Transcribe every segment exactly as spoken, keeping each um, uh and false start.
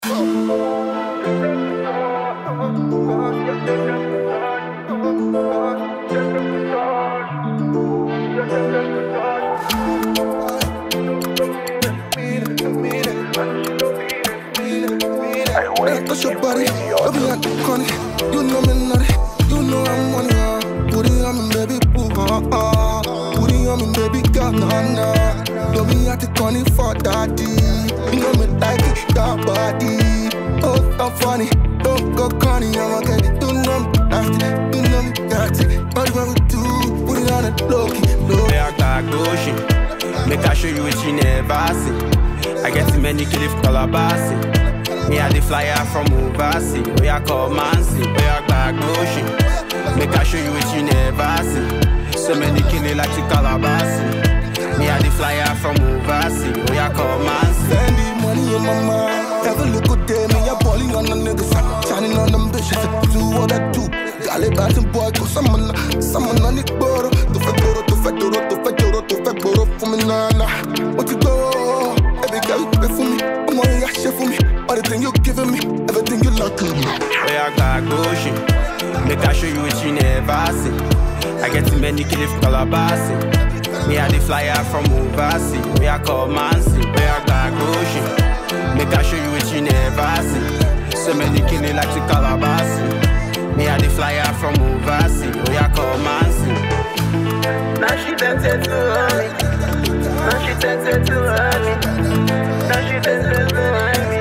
Touch your body, love me at the corner. You know me naughty, you know I'm on ya. Put it on me, baby, boo, uh, uh. Put it on me, baby, girl, nah, nah. Love me at the corner for daddy. You know me like it, your body. Oh, I'm funny, don't go corny, I'm okay. You know me nasty, you know me dirty. All you want to do, put it on the low-key, low. I got ocean, make I show you what you never see. I get too many kills for Calabash. Me a the flyer from overseas. We a come and see. We a back ocean. Make I show you what you never see. So many killing like the Calabash. Me a the flyer from overseas. We a come and see. Send the money in my mind. Every little day, me a balling on the niggas, shining on them bitches. Do what I do. Calabash and boy, cause someone, someone on the border. To fake boro, to fake doro, to fake doro, to fake boro for me, nana. What you go? Every girl you pay for me. I'm on your shit for me. All the things you giving me, everything you like to me. We a got ocean, make I show you what you never see. I get too many kills for Calabash. Me a the flyer from overseas. We a come and see. We a got ocean, make I show you what you never see. So many kills like the Calabash. Me a the flyer from overseas. We a come and see. Now she tempted to hurt me. Now she tempted to hurt me. Now she tempted to hurt me.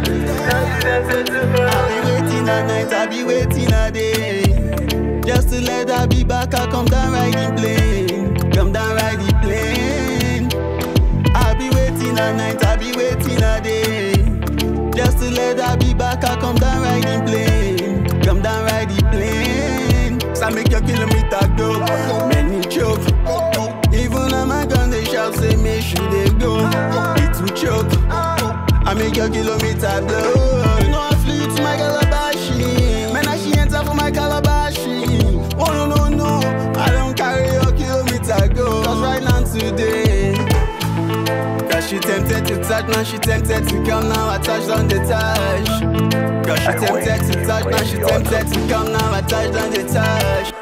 I be waiting at night, I be waiting a day. Just to let her be back, I come down riding plane. Come down riding plane. I be waiting at night, I be waiting a day. Just to let her be back, I come down riding plane. Come down riding plane. So make your kilometer go, many choke. Even a man gun they shout, say make sure they go. It will choke. I make your kilometer blow. You know I flew to my Calabash. Man, I she enter for my Calabash. Oh no, no, no, I don't carry your kilometer go. Cause right now today, cause she tempted to touch, now she tempted to come, now I touched on the touch. Cause she tempted to touch, now she tempted to come, now I touched on the touch.